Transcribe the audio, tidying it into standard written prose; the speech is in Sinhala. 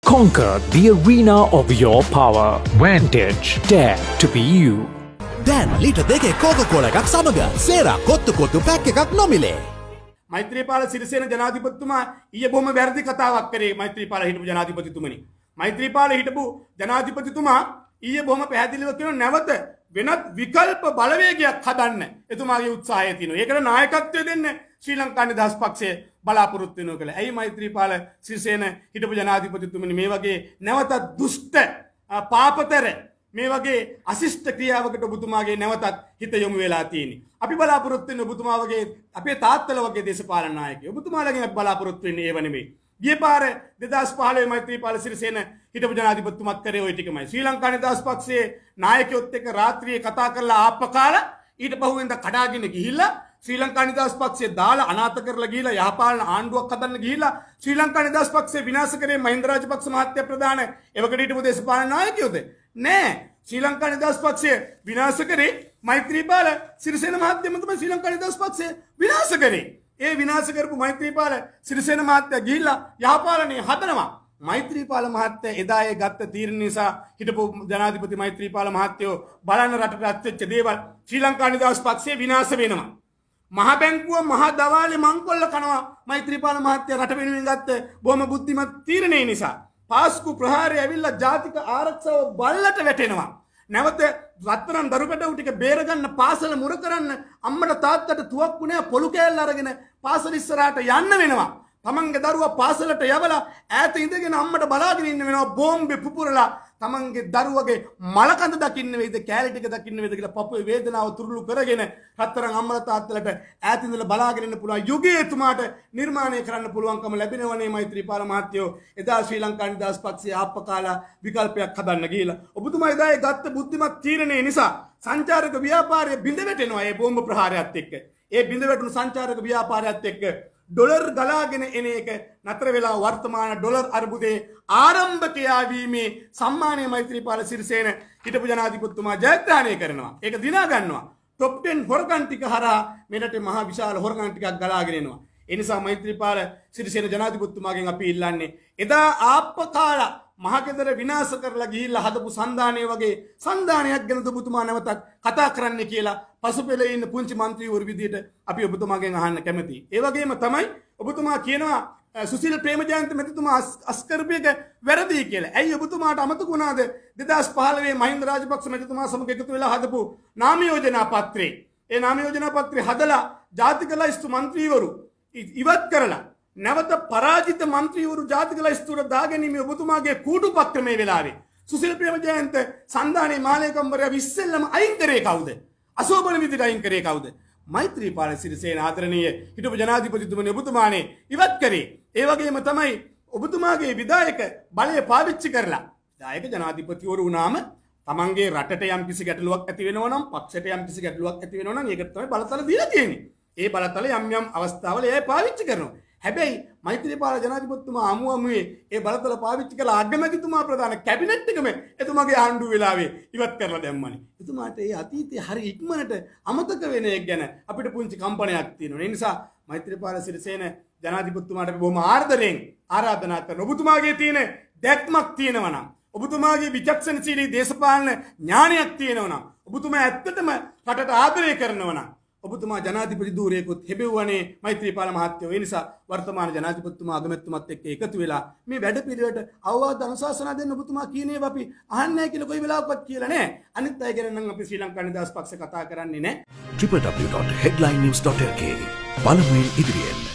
Conquer the arena of your power. Vantage. Dare to be you. දැන් ලීටර් 2 Coca-Cola එකක් සමග සේරා කොත්තු පැක් එකක් නොමිලේ. මෛත්‍රීපාල සිරිසේන ජනාධිපතිතුමා ඊයේ බොහොම වැරදි කතාවක් කරේ මෛත්‍රීපාල හිටපු ජනාධිපතිතුමනි. මෛත්‍රීපාල හිටපු ජනාධිපතිතුමා ඊයේ බොහොම පැහැදිලිව කියන නැවත වෙනත් විකල්ප බලවේගයක් හදන්න එතුමාගේ උත්සාහය තියෙනවා. ඒකට නායකත්වය දෙන්න ශ්‍රී ලංකා නිදහස් පක්ෂය බලාපොරොත්තු වෙනවා කියලා. ඇයි මෛත්‍රීපාල සිරිසේන හිටපු ජනාධිපතිතුමනි මේ වගේ නැවත දුෂ්ට පාපතර මේ වගේ අශිෂ්ට ක්‍රියාවකට ඔබතුමාගේ නැවතත් හිත යොමු වෙලා තියෙන්නේ. අපි බලාපොරොත්තු වෙන ඔබතුමා වගේ අපේ තාත්තලා වගේ දේශපාලන නායකයෝ ඔබතුමාලගෙන් අපි බලාපොරොත්තු වෙන්නේ ඒව නෙමෙයි. ගිය පාර 2015 මෛත්‍රීපාල සිරිසේන හිටපු ජනාධිපතිතුමත් කරේ ওই ටිකමයි. ශ්‍රී ලංකා නිදහස් පක්ෂයේ නායකයොත් එක්ක රාත්‍රියේ කතා කරලා ආප්පකාලා ඊට පහුවෙන්ද කඩාගෙන ගිහිල්ලා ශ්‍රී ලංකා නිදහස් පක්ෂයේ දාලා අනාථ කරලා ගිහිල්ලා යහපාලන ආණ්ඩුවක් හදන්න ගිහිල්ලා ශ්‍රී ලංකා නිදහස් පක්ෂය විනාශ කරේ මහින්ද රාජපක්ෂ මහත්තයා ප්‍රධාන එවකට හිටපු දේශපාලන නායකයෝද? නෑ. ශ්‍රී ලංකා නිදහස් පක්ෂය විනාශ කරේ මෛත්‍රීපාල සිරිසේන මහත්තයම තමයි ශ්‍රී ලංකා නිදහස් පක්ෂය විනාශ කරේ. ඒ විනාශ කරපු මෛත්‍රීපාල සිරිසේන මහත්තයා ගිහිල්ලා යහපාලනය හදනවා. මෛත්‍රීපාල මහත්තයා එදා ඒ ගත්ත තීරණ නිසා හිටපු ජනාධිපති මෛත්‍රීපාල මහත්තයෝ බලන්න රටට අත්වෙච්ච දේවල් ශ්‍රී ලංකා නිදහස් පක්ෂය විනාශ වෙනවා. මහ බැංකුව මහ දවාලේ මංකොල්ල කනවා මෛත්‍රීපාල මහත්තයා රට වෙනුවෙන් ගත්ත බොහොම බුද්ධිමත් තීරණය නිසා. පාස්කු ප්‍රහාරය ඇවිල්ලා ජාතික ආරක්ෂාව බල්ලට වැටෙනවා. නැවත රත්තරන් දරුකඩව් ටික බේරගන්න පාසල මුර කරන්න අම්මට තාත්තට තුවක්කු නෑ පොලු කෑල්ල අරගෙන පාසල ඉස්සරහට යන්න වෙනවා. තමන්ගේ දරුවා පාසලට යවලා ඈත ඉඳගෙන අම්මට බලාගෙන ඉන්න වෙනවා බෝම්බේ පුපුරලා තමන්ගේ දරුවගේ මලකඳ දකින්න වේද කෑලි ටික දකින්න වේද කියලා පපුවේ වේදනාව තුරුළු කරගෙන රත්තරන් අම්මලා තාත්තලට ඈත ඉඳලා බලාගෙන ඉන්න පුළුවන් යුගයේ එතුමාට නිර්මාණය කරන්න පුළුවන්කම ලැබෙනවනේ මෛත්‍රීපාල මහත්තයෝ. එදා ශ්‍රී ලංකා නිදහස් පක්ෂයේ ආප්පකාලා විකල්පයක් හදන්න ගිහිලා ඔබතුමා එදා ඒ ගත්ත බුද්ධිමත් තීරණය නිසා සංචාරක ව්‍යාපාරය බිඳ වැටෙනවා. ඒ බෝම්බ ප්‍රහාරයත් එක්ක ඒ බිඳ වැටුණු සංචාරක ව්‍යාපාරයත් එක්ක ඩොලර් ගලාගෙන එන එක නතර වෙලා වර්තමාන ඩොලර් අර්බුදයේ ආරම්භකයා වීමේ සම්මානීය මෛත්‍රීපාල සිරිසේන හිටපු ජනාධිපතිතුමා ජයග්‍රහණය කරනවා. ඒක දිනා ගන්නවා. টොප් 10 හොරගන් ටික හරහා මෙරට මහා විශාල හොරගන් ටිකක් ගලාගෙන එනවා. ඒ නිසා මෛත්‍රීපාල සිරිසේන ජනාධිපතිතුමාගෙන් අපි ඉල්ලන්නේ එදා ආප්පකාලා මහකෙදර විනාශ කරලා ගිහිල්ලා හදපු සන්දානය වගේ සන්දානයක් ගැන ඔබතුමා නැවතත් කතා කරන්න කියලා පසුපෙළේ ඉන්න පුංචි മന്ത്രിවරු විදියට අපි ඔබතුමාගෙන් අහන්න කැමතියි. ඒ වගේම තමයි ඔබතුමා කියනවා සුසිල් ප්‍රේමජයන්ත මැතිතුමා අස්කරපේක වැරදි කියලා. ඇයි ඔබතුමාට අමතක වුණාද 2015 මහින්ද රාජපක්ෂ මැතිතුමා සමග එකතු වෙලා හදපු නාම යෝජනා පත්‍රේ. ඒ නාම යෝජනා පත්‍රේ හදලා ජාතික ලයිස්තු മന്ത്രിවරු ඉවත් කරලා නැවත පරාජිත മന്ത്രിවරු ජාතික ලයිස්තුවට දාගැනීමේ ඔබතුමාගේ කූඩු පක්‍රමේ වෙලාවේ සුසිල් ප්‍රේමජයන්ත සන්දානේ මාලේකම්වරයා ඉස්සෙල්ලම අයින් කරේ කවුද? අසෝබන විදිහට අයින් කරේ කවුද? මෛත්‍රීපාල සිරිසේන ආදරණීය හිටපු ජනාධිපතිතුමනි ඔබතුමානේ ඉවත් කරේ. ඒ වගේම තමයි ඔබතුමාගේ විධායක බලය පාවිච්චි කරලා විධායක ජනාධිපතිවරු වුණාම තමන්ගේ රටට යම් කිසි ගැටලුවක් ඇති වෙනවා නම් පක්ෂයට යම් කිසි ගැටලුවක් ඇති වෙනවා නම් ඒකට තමයි බලතල දීලා තියෙන්නේ. ඒ බලතල යම් අවස්ථාවල ඒ පාවිච්චි කරනවා. හැබැයි මෛත්‍රීපාල ජනාධිපතිතුමා අමුමුවේ ඒ බලතල පාවිච්චි කළ අගමැතිතුමා ප්‍රධාන කැබිනට් එකම එතුමාගේ ආණ්ඩුව වෙලාවේ ඉවත් කරලා දැම්මනේ. එතුමාට ඒ අතීතයේ හරි ඉක්මනට අමතක වෙන එක ගැන අපිට පුංචි කම්පනයක් තියෙනවා. ඒ නිසා මෛත්‍රීපාල සිරිසේන ජනාධිපතිතුමාට අපි බොහොම ආදරයෙන් ආරාධනා කරනවා. ඔබතුමාගේ තියෙන දැක්මක් තියෙනවා නම් ඔබතුමාගේ විචක්ෂණශීලී දේශපාලන ඥානයක් තියෙනවා නම් ඔබතුමා ඇත්තටම රටට ආදරය කරනවා නම් ඔබතුමා ජනාධිපති ධූරයකොත් හැබෙව්වනේ මෛත්‍රීපාල මහත්තයෝ. ඒ නිසා වර්තමාන ජනාධිපතිතුමා අගමැතිතුමත් එක්ක එකතු වෙලා මේ වැඩ පිළිවෙලට අවවාද අනුශාසනා දෙන්න ඔබතුමා කියන ඒවා අපි අහන්නේ නැහැ කියලා කොයි වෙලාවකවත් කියලා නෑ. අනිත් අය ගැන නම් අපි ශ්‍රී ලංකා නිදහස් පක්ෂ කතා කරන්නේ නෑ. www.headlinenews.lk බලමුන් ඉදිරියෙන්